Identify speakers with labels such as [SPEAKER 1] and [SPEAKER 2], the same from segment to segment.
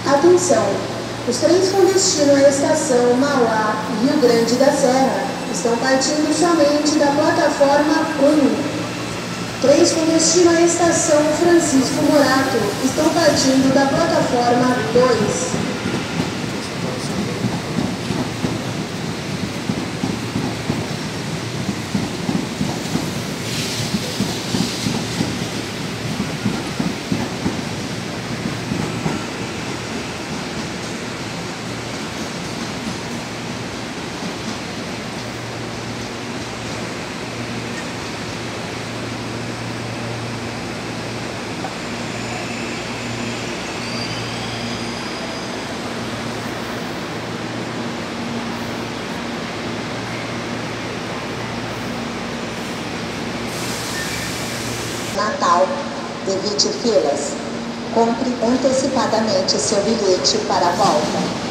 [SPEAKER 1] Atenção! Os trens com destino à estação Mauá, Rio Grande da Serra, estão partindo somente da plataforma 1. Trens com destino à estação Francisco Morato estão partindo da plataforma 2.
[SPEAKER 2] Natal, evite filas. Compre antecipadamente seu bilhete para a volta.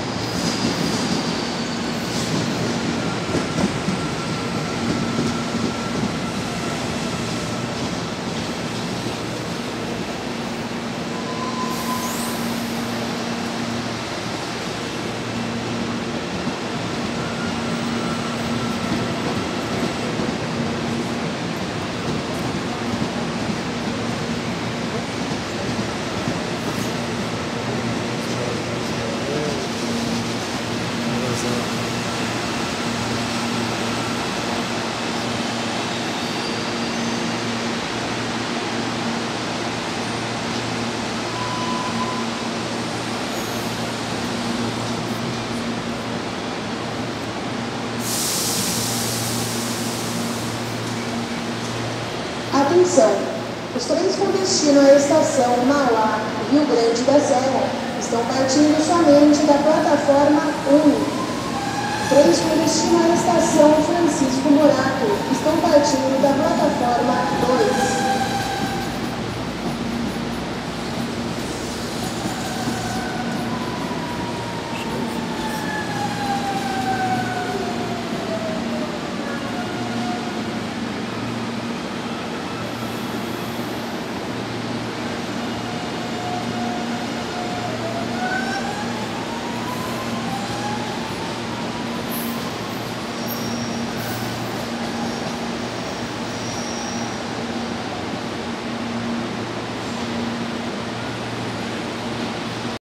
[SPEAKER 1] Atenção! Os trens com destino à estação Mauá, Rio Grande da Serra, estão partindo somente da plataforma 1. Trens com destino à estação Francisco Morato estão partindo da plataforma